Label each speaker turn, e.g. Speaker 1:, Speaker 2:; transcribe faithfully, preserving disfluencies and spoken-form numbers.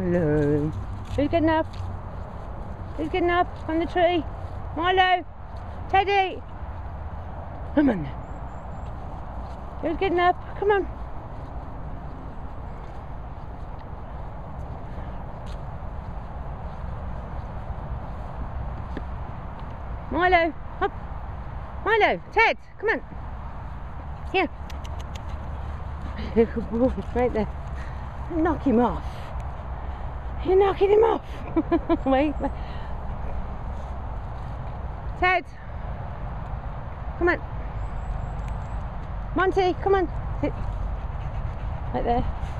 Speaker 1: Hello. Who's getting up? Who's getting up on the tree? Milo. Teddy. Come on. Who's getting up? Come on. Milo, up. Milo, Ted, come on. Here. Good boy, right there. Knock him off. You're knocking him off. Wait, wait. Ted. Come on. Monty, come on. Sit. Right there.